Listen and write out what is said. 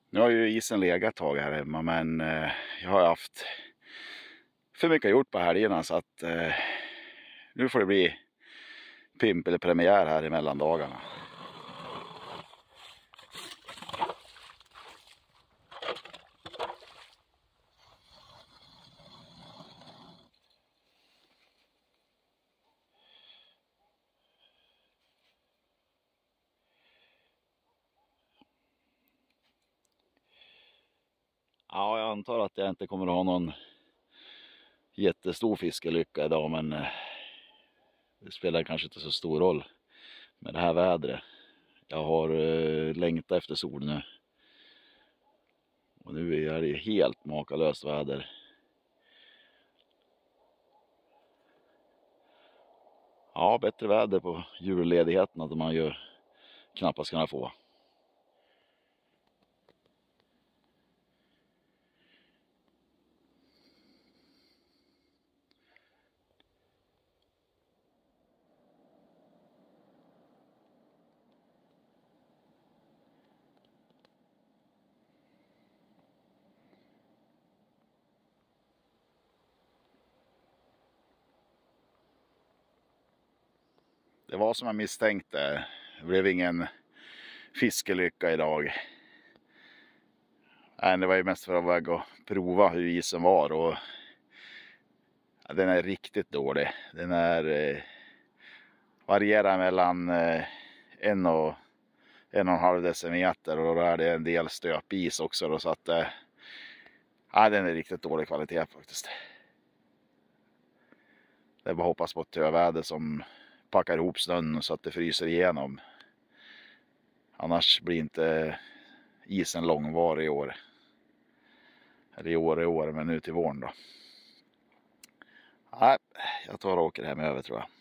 Nu har ju isen legat ett tag här hemma, men jag har haft för mycket gjort på helgerna så att nu får det bli pimp eller premiär här i mellandagarna. Ja, jag antar att jag inte kommer att ha någon jättestor fiskelycka idag, men det spelar kanske inte så stor roll med det här vädret. Jag har längtat efter sol nu. Och nu är det helt makalöst väder. Ja, bättre väder på julledigheten att man ju knappast kunna få. Det var som jag misstänkte. Det blev ingen fiskelycka idag. Nej, det var ju mest för att väga och prova hur isen var. Och ja, den är riktigt dålig. Den är varierar mellan 1,5 decimeter och då är det en del stöpis också. Då, så att ja, den är riktigt dålig kvalitet faktiskt. Det är bara hoppas på ett töväder som packar ihop snön så att det fryser igenom. Annars blir inte isen långvarig i år. Eller i år, men nu till våren då. Nej, jag tar och åker hem över tror jag.